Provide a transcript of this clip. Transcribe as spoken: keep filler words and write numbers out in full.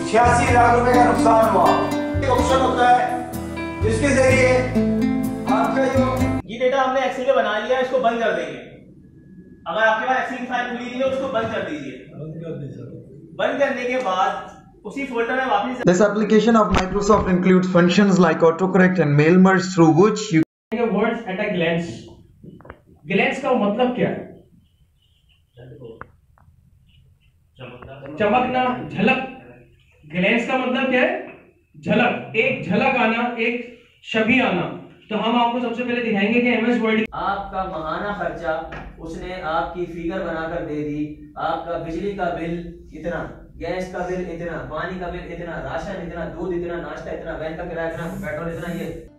छियासी लाख रुपए का नुकसान हुआ। एक ऑप्शन होता है जिसके जरिए आपका जो ये डेटा हमने एक्सेल में बना लिया, इसको बंद कर देंगे। अगर आपके पास एक्सेल की फाइल खुली नहीं है उसको बंद कर दीजिए। बंद करने के बाद उसी फोल्डर में वापस This application of Microsoft includes functions like autocorrect and mail merge through which you words at a glance. Glance का मतलब क्या है? चमकना, झलक। ग्लेंस का मतलब क्या है? झलक, एक झलक आना, एक छवि आना। तो हम आपको सबसे पहले दिखाएंगे कि एमएस वर्ड आपका माहाना खर्चा उसने आपकी फिगर बनाकर दे दी। आपका बिजली का बिल इतना, गैस का बिल इतना, पानी का बिल इतना, राशन इतना, दूध इतना, नाश्ता इतना, वैन का किराया इतना, पेट्रोल इतना, ये